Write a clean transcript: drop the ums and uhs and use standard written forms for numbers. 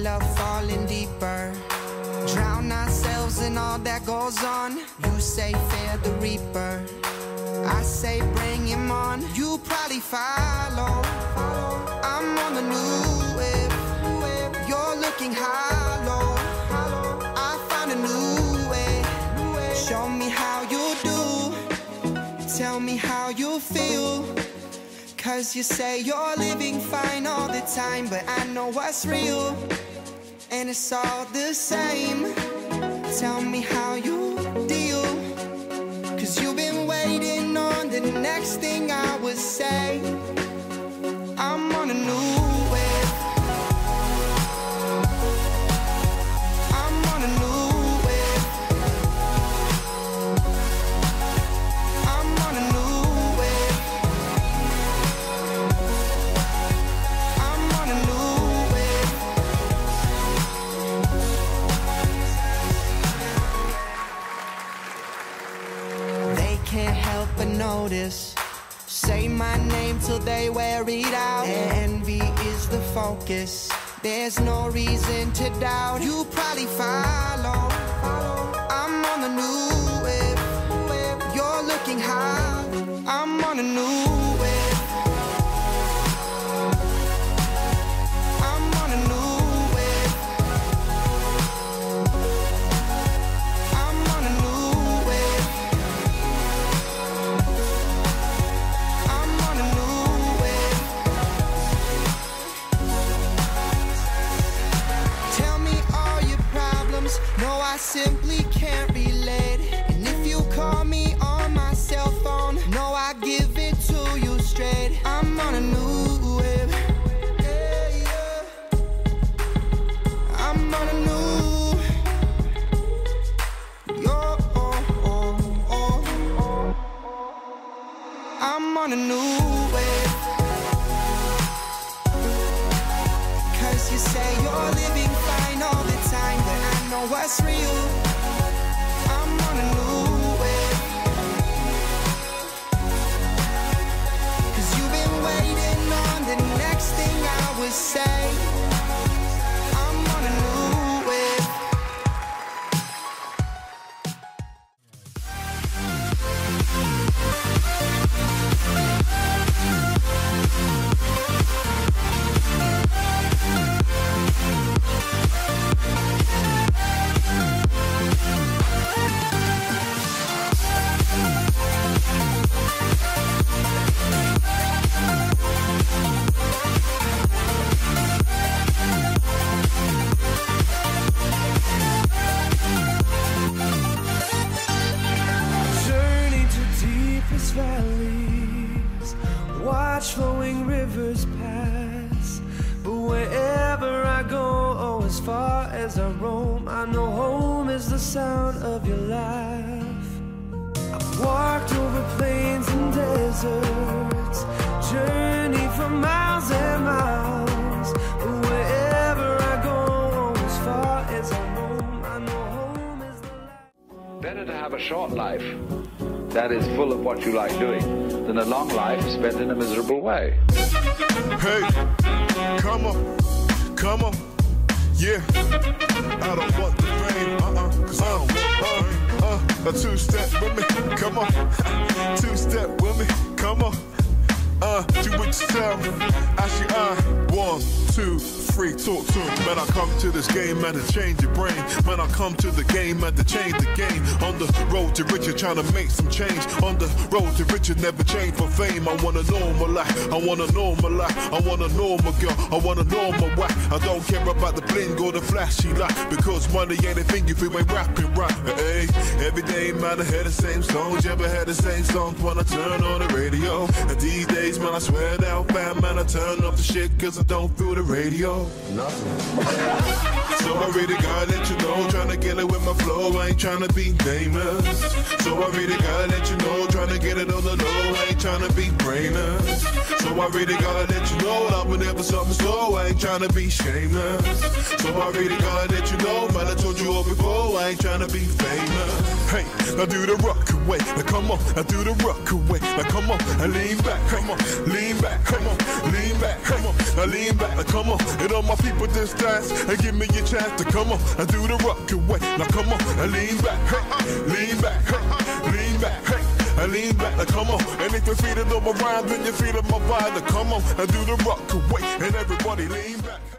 love falling deeper. Drown ourselves in all that goes on. You say fear the reaper, I say bring him on. You probably follow, I'm on the new wave. You're looking hollow, I found a new way. Show me how you do, tell me how you feel. Cause you say you're living fine all the time, but I know what's real, and it's all the same. Tell me how you deal, cause you've been waiting on the next thing I would say. I'm on a new wave, I'm on a new wave, I'm on a new wave, I'm on a new wave. They can't help but notice, say my name till they wear it out. Envy is the focus, there's no reason to doubt. You probably follow, I'm on the new wave. You're looking high, I'm on a new wave. I'm on a new wave, I'm on a new wave, I'm on a new wave. Tell me all your problems, no I simply can't relate. And if you call me on my cell phone, no I give it to you straight. I'm on a new wave, yeah, yeah. I'm on a new, yo, I'm on a new wave. Cause you say you're living fine all the time, but I know what's real. I'm on a new wave, cause you've been waiting on the next thing I would say. I'm on a new wave. Journey to deepest valleys, watch flowing rivers pass. But wherever I go, oh, as far as I roam, I know home is the sound of your laugh. I've walked over plains and deserts, journey for miles and miles. But wherever I go, oh, as far as I roam, I know home is the life. Better to have a short life that is full of what you like doing than a long life spent in a miserable way. Hey, come on, yeah. I don't want the rain, cause I don't want rain. A two-step with me, come on. Two-step with me, come on. Do what you tell me. Actually, 1, 2, 3, talk to me. Man, I come to this game, man, to change your brain. Man, I come to the game, man, to change the game. On the road to riches, trying to make some change. On the road to riches, never change for fame. I want a normal life, I want a normal life. I want a normal girl, I want a normal wife. I don't care about the bling or the flashy life, because money ain't a thing if you ain't rapping right. Hey, every day, man, I hear the same songs. You ever heard the same songs when I turn on the radio? And these days, man, I swear down bad, man, I turn off the shit cause I don't feel the radio. Nothing. So I really gotta let you know, trying to get it with my flow, I ain't trying to be famous. So I really gotta let you know, trying to get it on the low, I ain't trying to be brainless. So I really gotta let you know, that whenever something's slow, I ain't trying to be shameless. So I really gotta let you know, man, I told you all before, I ain't trying to be famous. Hey, now do the rock away. Now come on, now do the rock away. Now come on, and lean back. Come on, lean back. Come on, lean back. Come on, now lean back. Now come on, and all my people just dance and give me a chance to come on and do the rock away. Now come on, and lean back. Hey, lean back. Hey, lean back. Hey. I lean back, now come on. And if you're feeling on my rhyme, then you're feeling my vibe. Now come on, and do the rock away. And everybody lean back.